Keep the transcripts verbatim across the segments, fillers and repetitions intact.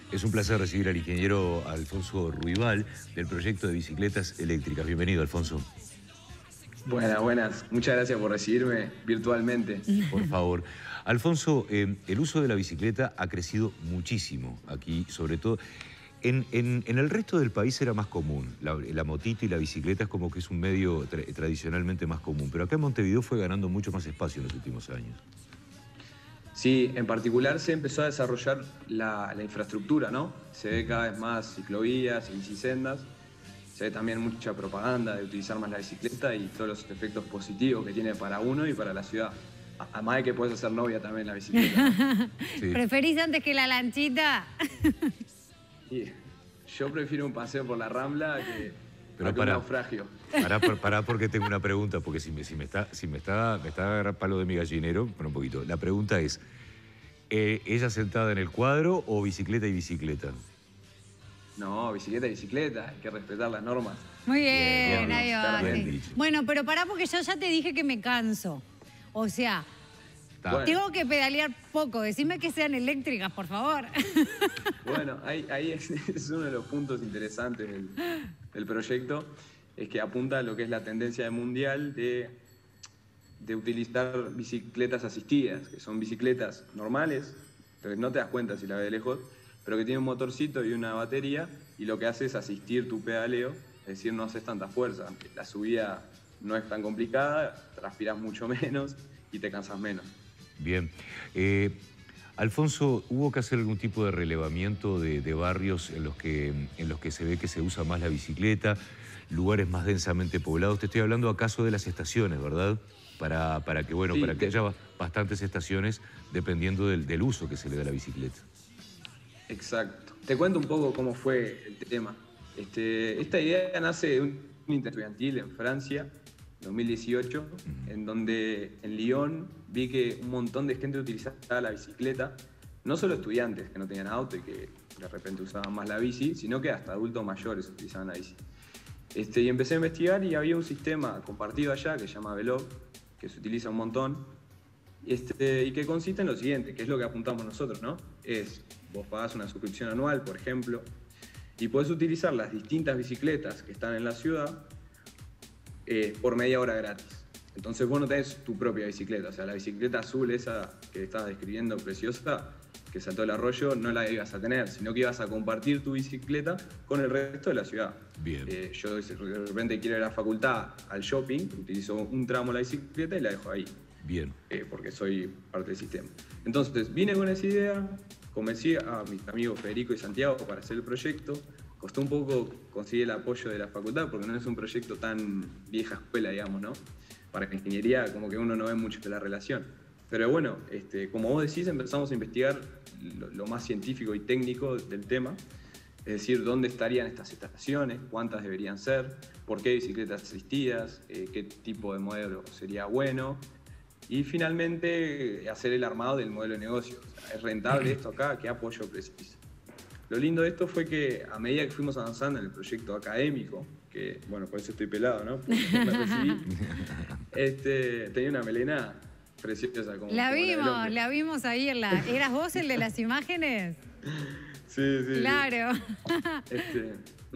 Es un placer recibir al ingeniero Alfonso Ruibal del proyecto de bicicletas eléctricas. Bienvenido, Alfonso. Buenas, buenas. Muchas gracias por recibirme virtualmente. Por favor. Alfonso, eh, el uso de la bicicleta ha crecido muchísimo aquí, sobre todo. En, en, en el resto del país era más común. La, la motito y la bicicleta es como que es un medio tra tradicionalmente más común. Pero acá en Montevideo fue ganando mucho más espacio en los últimos años. Sí, en particular se empezó a desarrollar la, la infraestructura, ¿no? Se ve cada vez más ciclovías y bicisendas. Se ve también mucha propaganda de utilizar más la bicicleta y todos los efectos positivos que tiene para uno y para la ciudad. Además de que puedes hacer novia también en la bicicleta, ¿no? Sí. ¿Preferís antes que la lanchita? Sí. Yo prefiero un paseo por la Rambla que, Pero a que para, un naufragio. Pará, pará porque tengo una pregunta, porque si me, si me está, si me está, me está agarrando palo de mi gallinero, bueno, un poquito. La pregunta es, eh, ¿ella sentada en el cuadro o bicicleta y bicicleta? No, bicicleta y bicicleta, hay que respetar las normas. Muy bien, bien, ahí va. bien Sí. Bueno, pero pará porque yo ya te dije que me canso. O sea, Bueno. tengo que pedalear poco. Decime que sean eléctricas, por favor. Bueno, ahí, ahí es, es uno de los puntos interesantes del, del proyecto, es que apunta a lo que es la tendencia mundial de, de utilizar bicicletas asistidas, que son bicicletas normales, entonces no te das cuenta si la ves de lejos, pero que tiene un motorcito y una batería, y lo que hace es asistir tu pedaleo, es decir, no haces tanta fuerza. La subida no es tan complicada, transpiras mucho menos y te cansas menos. Bien. Eh, Alfonso, ¿hubo que hacer algún tipo de relevamiento de, de barrios en los, que, en los que se ve que se usa más la bicicleta, lugares más densamente poblados? Te estoy hablando acaso de las estaciones, ¿verdad? Para, para que, bueno, Sí, para que te... haya bastantes estaciones dependiendo del, del uso que se le da a la bicicleta. Exacto. Te cuento un poco cómo fue el tema. Este, esta idea nace de un estudiantil en Francia, dos mil dieciocho, uh-huh. en donde en Lyon vi que un montón de gente utilizaba la bicicleta, no solo estudiantes que no tenían auto y que de repente usaban más la bici, sino que hasta adultos mayores utilizaban la bici. Este, y empecé a investigar y había un sistema compartido allá que se llama Velog, que se utiliza un montón, este, y que consiste en lo siguiente, que es lo que apuntamos nosotros, ¿no? Es, vos pagás una suscripción anual, por ejemplo, y podés utilizar las distintas bicicletas que están en la ciudad eh, por media hora gratis. Entonces vos no tenés tu propia bicicleta, o sea, la bicicleta azul esa que estabas describiendo, preciosa, que saltó el arroyo, no la ibas a tener, sino que ibas a compartir tu bicicleta con el resto de la ciudad. Bien. Eh, yo de repente quiero ir a la facultad, al shopping, utilizo un tramo la bicicleta y la dejo ahí. Bien. Eh, porque soy parte del sistema. Entonces, vine con esa idea, convencí a mis amigos Federico y Santiago para hacer el proyecto. Costó un poco conseguir el apoyo de la facultad porque no es un proyecto tan vieja escuela, digamos, ¿no? Para la ingeniería como que uno no ve mucho de la relación. Pero bueno, este, como vos decís, empezamos a investigar lo, lo más científico y técnico del tema. Es decir, dónde estarían estas estaciones, cuántas deberían ser, por qué bicicletas asistidas, eh, qué tipo de modelo sería bueno. Y finalmente hacer el armado del modelo de negocio. O sea, ¿es rentable esto acá? ¿Qué apoyo preciso? Lo lindo de esto fue que a medida que fuimos avanzando en el proyecto académico, que bueno, por eso estoy pelado, ¿no? Porque me recibí, este, tenía una melena preciosa. Como, la como vimos, la, la vimos ahí en la... ¿Eras vos el de las imágenes? Sí, sí. Claro. Sí. Este...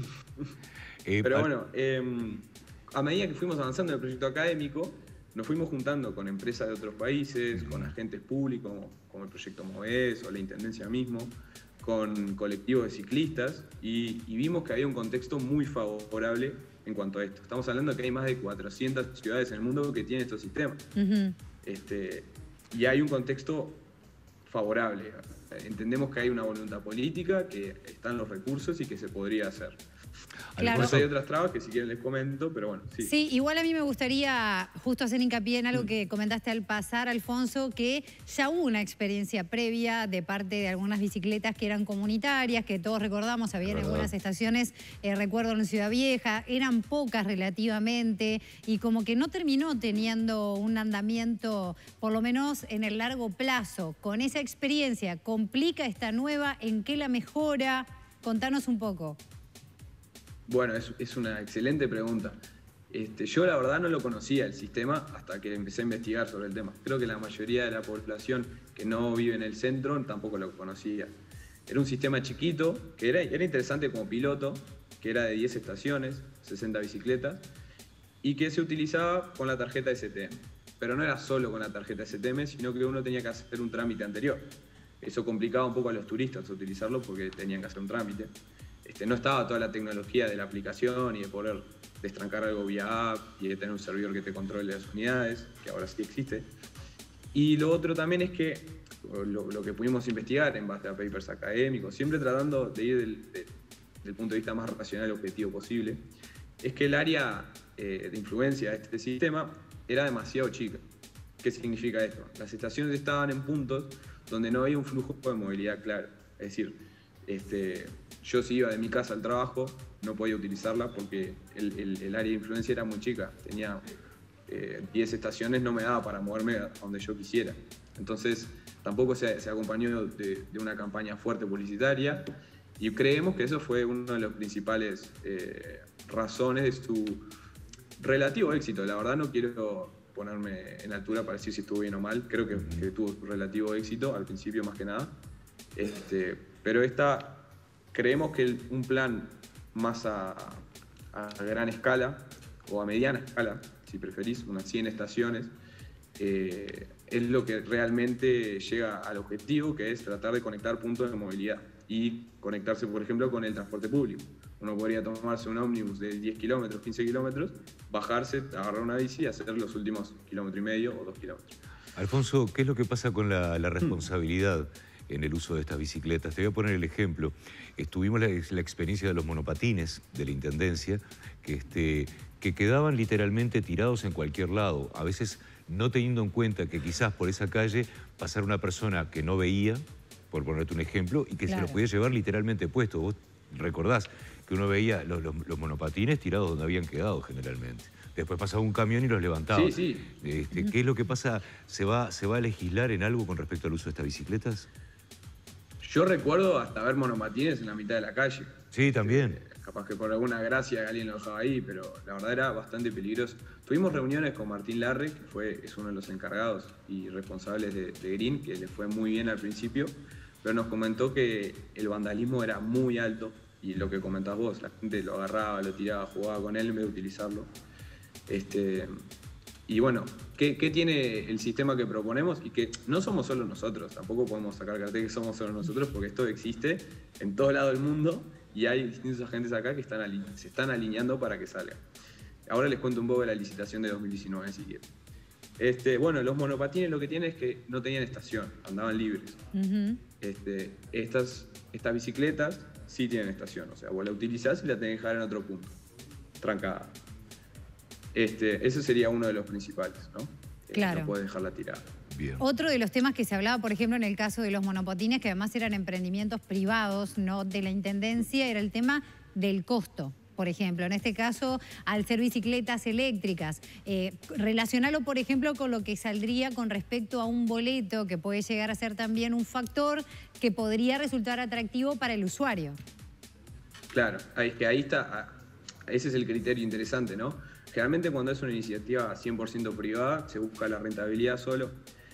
Pero bueno, eh, a medida que fuimos avanzando en el proyecto académico, nos fuimos juntando con empresas de otros países, con agentes públicos, como el proyecto MOVES o la Intendencia mismo, con colectivos de ciclistas, y, y vimos que había un contexto muy favorable en cuanto a esto. Estamos hablando de que hay más de cuatrocientas ciudades en el mundo que tienen estos sistemas. Uh-huh. este, y hay un contexto favorable. Entendemos que hay una voluntad política, que están los recursos y que se podría hacer. Claro. Después hay otras trabas que si quieren les comento, pero bueno, sí. Sí, igual a mí me gustaría justo hacer hincapié en algo que comentaste al pasar, Alfonso, que ya hubo una experiencia previa de parte de algunas bicicletas que eran comunitarias, que todos recordamos, había en algunas estaciones, eh, recuerdo en Ciudad Vieja, eran pocas relativamente, y como que no terminó teniendo un andamiento, por lo menos en el largo plazo. Con esa experiencia, ¿complica esta nueva? ¿En qué la mejora? Contanos un poco. Bueno, es, es una excelente pregunta. Este, yo la verdad no lo conocía el sistema hasta que empecé a investigar sobre el tema. Creo que la mayoría de la población que no vive en el centro tampoco lo conocía. Era un sistema chiquito, que era, era interesante como piloto, que era de diez estaciones, sesenta bicicletas, y que se utilizaba con la tarjeta S T M. Pero no era solo con la tarjeta S T M, sino que uno tenía que hacer un trámite anterior. Eso complicaba un poco a los turistas utilizarlo porque tenían que hacer un trámite. Este, no estaba toda la tecnología de la aplicación y de poder destrancar algo vía app y de tener un servidor que te controle las unidades, que ahora sí existe. Y lo otro también es que lo, lo que pudimos investigar en base a papers académicos, siempre tratando de ir del, de, del punto de vista más racional y objetivo posible, es que el área eh, de influencia de este sistema era demasiado chica. ¿Qué significa esto? Las estaciones estaban en puntos donde no había un flujo de movilidad claro. Es decir, este, yo si iba de mi casa al trabajo no podía utilizarla porque el, el, el área de influencia era muy chica. Tenía eh, diez estaciones, no me daba para moverme a donde yo quisiera. Entonces tampoco se, se acompañó de, de una campaña fuerte publicitaria y creemos que eso fue una de las principales eh, razones de su relativo éxito. La verdad no quiero ponerme en altura para decir si estuvo bien o mal. Creo que, que tuvo relativo éxito al principio más que nada. Este, pero esta, creemos que el, un plan más a, a gran escala o a mediana escala, si preferís, unas cien estaciones, eh, es lo que realmente llega al objetivo, que es tratar de conectar puntos de movilidad y conectarse, por ejemplo, con el transporte público. Uno podría tomarse un ómnibus de diez kilómetros, quince kilómetros, bajarse, agarrar una bici y hacer los últimos kilómetro y medio o dos kilómetros. Alfonso, ¿qué es lo que pasa con la, la responsabilidad en el uso de estas bicicletas? Te voy a poner el ejemplo. Estuvimos la, la experiencia de los monopatines de la Intendencia, que, este, que quedaban literalmente tirados en cualquier lado, a veces no teniendo en cuenta que quizás por esa calle pasara una persona que no veía, por ponerte un ejemplo, y que claro, se los podía llevar literalmente puesto. Vos recordás que uno veía los, los, los monopatines tirados donde habían quedado generalmente. Después pasaba un camión y los levantaba. Sí, sí. Este, ¿qué es lo que pasa? ¿Se va, ¿Se va a legislar en algo con respecto al uso de estas bicicletas? Yo recuerdo hasta ver monopatines en la mitad de la calle. Sí, también. Eh, capaz que por alguna gracia alguien lo dejaba ahí, pero la verdad era bastante peligroso. Tuvimos reuniones con Martín Larre, que fue, es uno de los encargados y responsables de, de Green, que le fue muy bien al principio, pero nos comentó que el vandalismo era muy alto y lo que comentás vos, la gente lo agarraba, lo tiraba, jugaba con él en vez de utilizarlo. Este, y bueno, ¿qué, ¿qué tiene el sistema que proponemos? Y que no somos solo nosotros, tampoco podemos sacar cartel que somos solo nosotros, porque esto existe en todo lado del mundo y hay distintos agentes acá que están se están alineando para que salga. Ahora les cuento un poco de la licitación de dos mil diecinueve, si quieren. Este, bueno, los monopatines lo que tienen es que no tenían estación, andaban libres. Uh-huh. este, estas, estas bicicletas sí tienen estación, o sea, vos la utilizás y la tenés que dejar en otro punto, trancada. Este, ese sería uno de los principales, ¿no? Claro. No podés dejarla tirada. Bien. Otro de los temas que se hablaba, por ejemplo, en el caso de los monopatines, que además eran emprendimientos privados, no de la Intendencia, era el tema del costo. Por ejemplo, en este caso, al ser bicicletas eléctricas, eh, relacionarlo, por ejemplo, con lo que saldría con respecto a un boleto, que puede llegar a ser también un factor que podría resultar atractivo para el usuario. Claro, es que ahí está, ese es el criterio interesante, ¿no? Generalmente cuando es una iniciativa cien por ciento privada, se busca la rentabilidad solo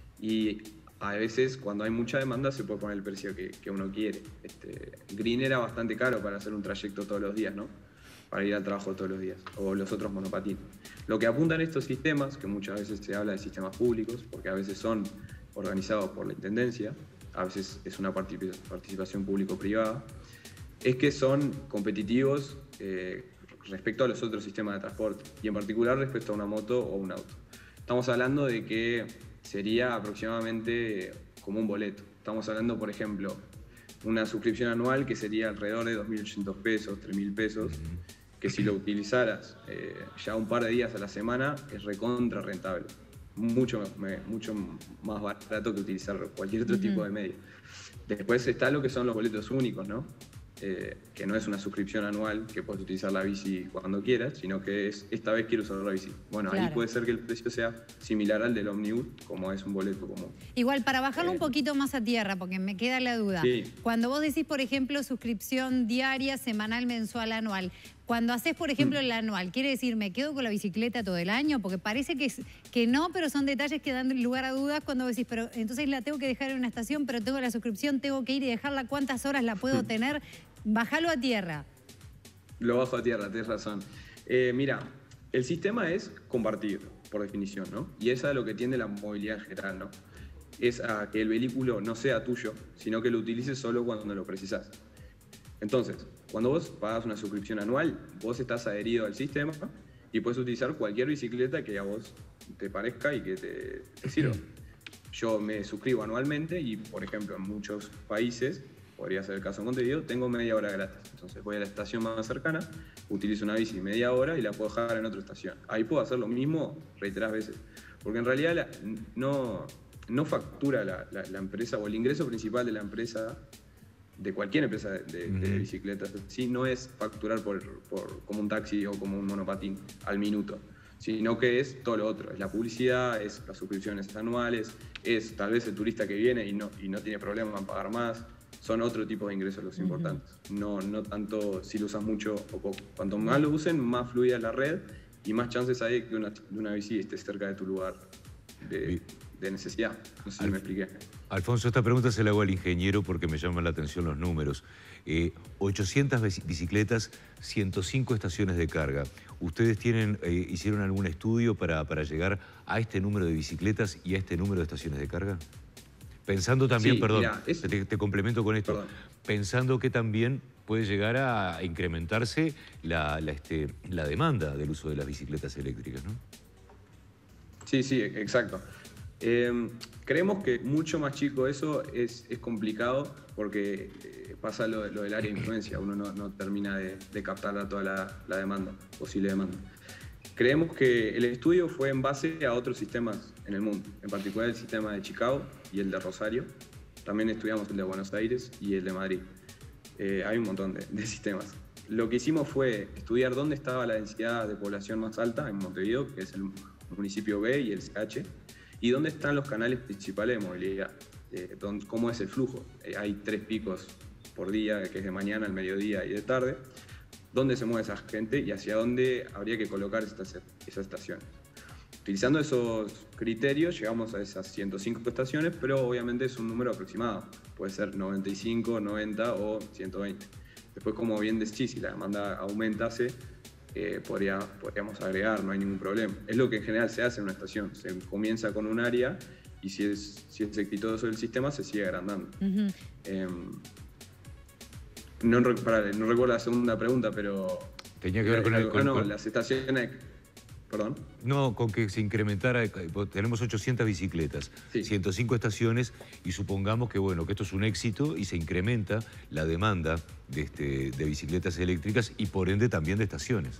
y a veces cuando hay mucha demanda se puede poner el precio que, que uno quiere. Este, Green era bastante caro para hacer un trayecto todos los días, ¿no? Para ir al trabajo todos los días, o los otros monopatines. Lo que apuntan estos sistemas, que muchas veces se habla de sistemas públicos, porque a veces son organizados por la Intendencia, a veces es una participación público-privada, es que son competitivos eh, respecto a los otros sistemas de transporte, y en particular respecto a una moto o un auto. Estamos hablando de que sería aproximadamente como un boleto. Estamos hablando, por ejemplo, una suscripción anual que sería alrededor de dos mil ochocientos pesos, tres mil pesos, que si lo utilizaras eh, ya un par de días a la semana es recontra rentable. Mucho, mucho más barato que utilizar cualquier otro uh-huh. tipo de medio. Después está lo que son los boletos únicos, ¿no? Eh, que no es una suscripción anual que puedes utilizar la bici cuando quieras, sino que es esta vez quiero usar la bici. Bueno, claro. Ahí puede ser que el precio sea similar al del ómnibus, como es un boleto común. Igual, para bajarlo eh, un poquito más a tierra, porque me queda la duda. Sí. Cuando vos decís, por ejemplo, suscripción diaria, semanal, mensual, anual, Cuando haces, por ejemplo, el anual, ¿quiere decir me quedo con la bicicleta todo el año? Porque parece que, es, que no, pero son detalles que dan lugar a dudas cuando decís, pero entonces la tengo que dejar en una estación, pero tengo la suscripción, tengo que ir y dejarla, ¿cuántas horas la puedo tener? Bájalo a tierra. Lo bajo a tierra, tienes razón. Eh, mira, el sistema es compartido, por definición, ¿no? Y esa es lo que tiene la movilidad en general, ¿no? Es a que el vehículo no sea tuyo, sino que lo utilices solo cuando lo precisas. Entonces, cuando vos pagas una suscripción anual, vos estás adherido al sistema y puedes utilizar cualquier bicicleta que a vos te parezca y que te, te sirva. Yo me suscribo anualmente y, por ejemplo, en muchos países, podría ser el caso de Montevideo, tengo media hora gratis. Entonces voy a la estación más cercana, utilizo una bici media hora y la puedo dejar en otra estación. Ahí puedo hacer lo mismo reiteradas veces. Porque en realidad la, no, no factura la, la, la empresa, o el ingreso principal de la empresa, de cualquier empresa de, de, uh-huh. de bicicletas, sí, no es facturar por, por, como un taxi o como un monopatín al minuto, sino que es todo lo otro. Es la publicidad, es las suscripciones anuales, es tal vez el turista que viene y no, y no tiene problema en pagar más. Son otro tipo de ingresos los importantes. Uh-huh. No, no tanto si lo usas mucho o poco. Cuanto más lo usen, más fluida es la red y más chances hay de que una, de una bici esté cerca de tu lugar de, de necesidad. No sé si Al, me expliqué. Alfonso, esta pregunta se la hago al ingeniero porque me llaman la atención los números. Eh, ochocientas bicicletas, ciento cinco estaciones de carga. ¿Ustedes tienen, eh, hicieron algún estudio para, para llegar a este número de bicicletas y a este número de estaciones de carga? Pensando también, sí, perdón, mira, es... te, te complemento con esto, perdón. Pensando que también puede llegar a incrementarse la, la, este, la demanda del uso de las bicicletas eléctricas, ¿no? Sí, sí, exacto. Eh, creemos que mucho más chico eso es, es complicado porque eh, pasa lo, lo del área de influencia, uno no, no termina de, de captar toda la, la demanda, posible demanda. Creemos que el estudio fue en base a otros sistemas en el mundo, en particular el sistema de Chicago y el de Rosario. También estudiamos el de Buenos Aires y el de Madrid. Eh, hay un montón de, de sistemas. Lo que hicimos fue estudiar dónde estaba la densidad de población más alta en Montevideo, que es el municipio B y el C H, y dónde están los canales principales de movilidad, eh, dónde, cómo es el flujo. Eh, hay tres picos por día, que es de mañana, al mediodía y de tarde, dónde se mueve esa gente y hacia dónde habría que colocar estas, esas estaciones. Utilizando esos criterios llegamos a esas ciento cinco estaciones, pero obviamente es un número aproximado. Puede ser noventa y cinco, noventa o ciento veinte. Después, como bien decís, si la demanda aumentase, eh, podría, podríamos agregar, no hay ningún problema. Es lo que en general se hace en una estación. Se comienza con un área y si es, si es exitoso el sistema, se sigue agrandando. Uh-huh. eh, No, para, no recuerdo la segunda pregunta, pero... Tenía que ver con... El, con, no, con... las estaciones... ¿Perdón? No, con que se incrementara... Tenemos ochocientas bicicletas, sí. ciento cinco estaciones, y supongamos que, bueno, que esto es un éxito y se incrementa la demanda de, este, de bicicletas eléctricas y, por ende, también de estaciones.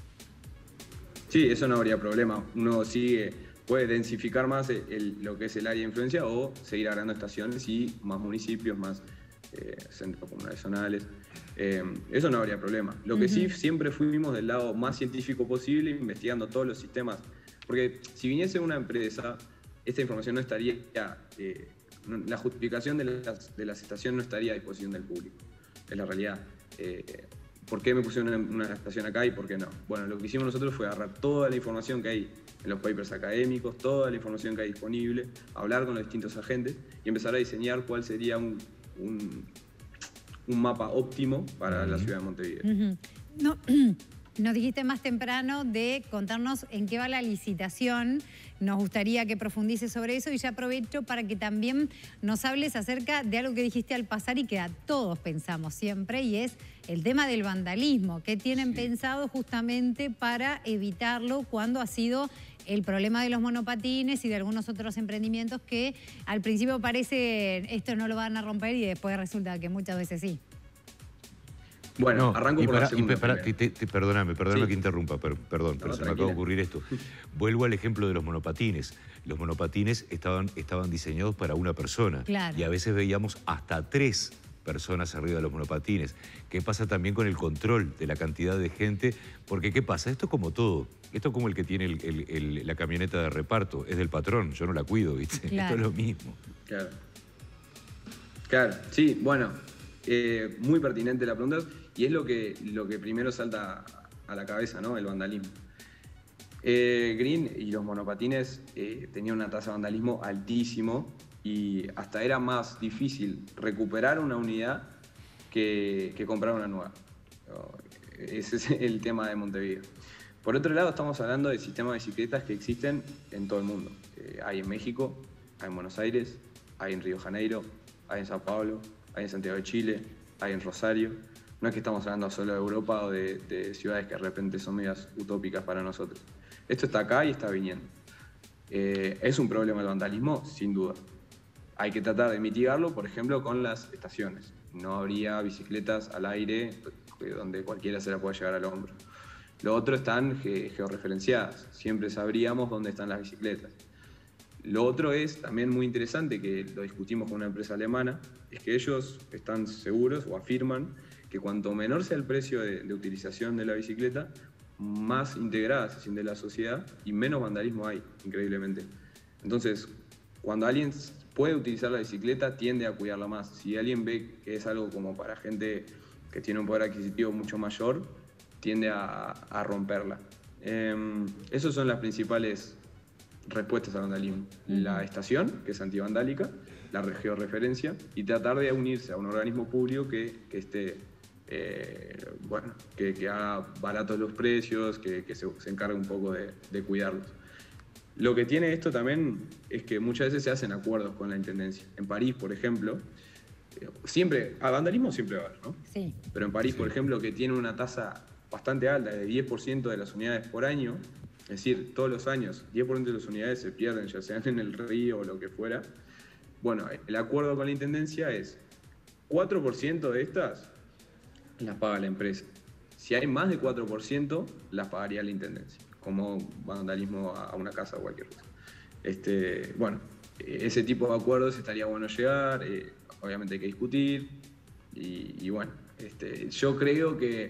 Sí, eso no habría problema. Uno sigue... Puede densificar más el, el, lo que es el área de influencia o seguir agregando estaciones y más municipios, más... Eh, centros comunales zonales, eh, eso no habría problema. Lo que uh-huh. sí, siempre fuimos del lado más científico posible, investigando todos los sistemas, porque si viniese una empresa, esta información no estaría, eh, no, la justificación de las, de las estaciones no estaría a disposición del público, es la realidad. Eh, ¿Por qué me pusieron una, una estación acá y por qué no? Bueno, lo que hicimos nosotros fue agarrar toda la información que hay en los papers académicos, toda la información que hay disponible, hablar con los distintos agentes y empezar a diseñar cuál sería un Un, un mapa óptimo para uh-huh. la ciudad de Montevideo. Uh-huh. No, nos dijiste más temprano de contarnos en qué va la licitación. Nos gustaría que profundices sobre eso y ya aprovecho para que también nos hables acerca de algo que dijiste al pasar y que a todos pensamos siempre, y es el tema del vandalismo. ¿Qué tienen sí. pensado justamente para evitarlo cuando ha sido el problema de los monopatines y de algunos otros emprendimientos que al principio parece esto no lo van a romper y después resulta que muchas veces sí? Bueno, no, arranco por para, la segunda. Y para, te, te, perdóname, perdóname sí. que interrumpa, pero, perdón, pero no, se tranquila. me acaba de ocurrir esto. Vuelvo al ejemplo de los monopatines. Los monopatines estaban, estaban diseñados para una persona. Claro. Y a veces veíamos hasta tres personas arriba de los monopatines. ¿Qué pasa también con el control de la cantidad de gente? Porque ¿qué pasa? Esto es como todo. Esto es como el que tiene el, el, el, la camioneta de reparto. Es del patrón, yo no la cuido, ¿viste? Claro. Esto es lo mismo. Claro. Claro, sí, bueno, eh, muy pertinente la pregunta. Y es lo que, lo que primero salta a la cabeza, ¿no? El vandalismo. Eh, Green y los monopatines eh, tenían una tasa de vandalismo altísimo y hasta era más difícil recuperar una unidad que, que comprar una nueva. Ese es el tema de Montevideo. Por otro lado, estamos hablando de sistemas de bicicletas que existen en todo el mundo. Eh, hay en México, hay en Buenos Aires, hay en Río de Janeiro, hay en Sao Paulo, hay en Santiago de Chile, hay en Rosario. No es que estamos hablando solo de Europa o de, de ciudades que de repente son medias utópicas para nosotros. Esto está acá y está viniendo. Eh, ¿Es un problema el vandalismo? Sin duda. Hay que tratar de mitigarlo, por ejemplo, con las estaciones. No habría bicicletas al aire donde cualquiera se la pueda llevar al hombro. Lo otro están ge georreferenciadas. Siempre sabríamos dónde están las bicicletas. Lo otro es también muy interesante, que lo discutimos con una empresa alemana, es que ellos están seguros o afirman que cuanto menor sea el precio de, de utilización de la bicicleta, más integrada se siente la sociedad y menos vandalismo hay, increíblemente. Entonces, cuando alguien puede utilizar la bicicleta, tiende a cuidarla más. Si alguien ve que es algo como para gente que tiene un poder adquisitivo mucho mayor, tiende a, a romperla. Eh, esas son las principales respuestas al vandalismo. La estación, que es antivandálica, la georreferencia, y tratar de unirse a un organismo público que, que esté, eh, bueno, que, que haga baratos los precios, que, que se, se encargue un poco de, de cuidarlos. Lo que tiene esto también es que muchas veces se hacen acuerdos con la intendencia. En París, por ejemplo, siempre, a vandalismo siempre va a haber, ¿no? Sí. Pero en París, por ejemplo, que tiene una tasa bastante alta, de diez por ciento de las unidades por año, es decir, todos los años, diez por ciento de las unidades se pierden, ya sean en el río o lo que fuera. Bueno, el acuerdo con la intendencia es cuatro por ciento de estas las paga la empresa. Si hay más de cuatro por ciento, las pagaría la intendencia, como vandalismo a una casa o cualquier cosa. Este, bueno, ese tipo de acuerdos estaría bueno llegar, eh, obviamente hay que discutir, y, y bueno, este, yo creo que,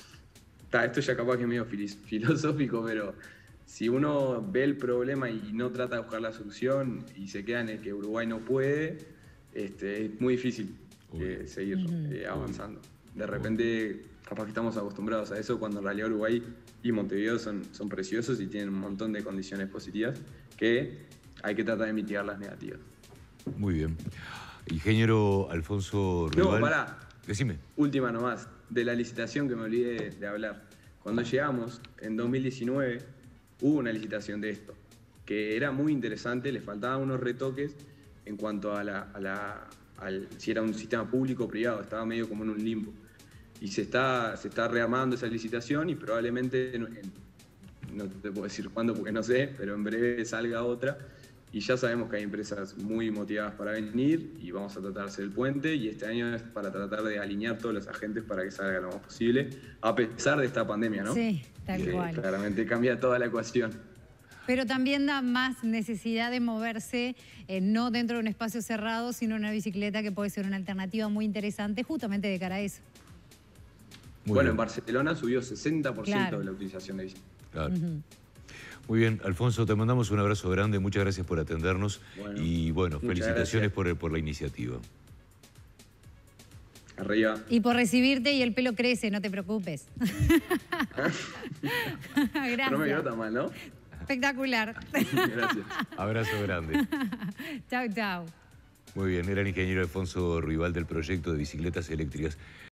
ta, esto ya capaz que es medio filosófico, pero si uno ve el problema y no trata de buscar la solución y se queda en el que Uruguay no puede, este, es muy difícil eh, seguir eh, avanzando. De repente, capaz que estamos acostumbrados a eso, cuando en realidad Uruguay y Montevideo son, son preciosos y tienen un montón de condiciones positivas que hay que tratar de mitigar las negativas. Muy bien. Ingeniero Alfonso Rival. No, pará. Decime. Última nomás, de la licitación que me olvidé de hablar. Cuando llegamos, en dos mil diecinueve, hubo una licitación de esto, que era muy interesante, le faltaban unos retoques en cuanto a la, a la al, si era un sistema público o privado, estaba medio como en un limbo. Y se está, se está rearmando esa licitación y probablemente, en, no te puedo decir cuándo porque no sé, pero en breve salga otra. Y ya sabemos que hay empresas muy motivadas para venir y vamos a tratar de hacer el puente, y este año es para tratar de alinear todos los agentes para que salga lo más posible, a pesar de esta pandemia, ¿no? Sí, tal que cual. Claramente cambia toda la ecuación. Pero también da más necesidad de moverse, eh, no dentro de un espacio cerrado, sino en una bicicleta, que puede ser una alternativa muy interesante justamente de cara a eso. Muy bueno, bien. en Barcelona subió sesenta por ciento Claro. de la utilización de bicicleta. Claro. Uh-huh. Muy bien, Alfonso, te mandamos un abrazo grande, muchas gracias por atendernos Bueno, y bueno, muchas felicitaciones gracias. por, por la iniciativa. Arriba. Y por recibirte, y el pelo crece, no te preocupes. Gracias. No me quedó tan mal, ¿no? Espectacular. Gracias. Abrazo grande. Chau, chau. Muy bien, era el ingeniero Alfonso Rival del proyecto de bicicletas eléctricas.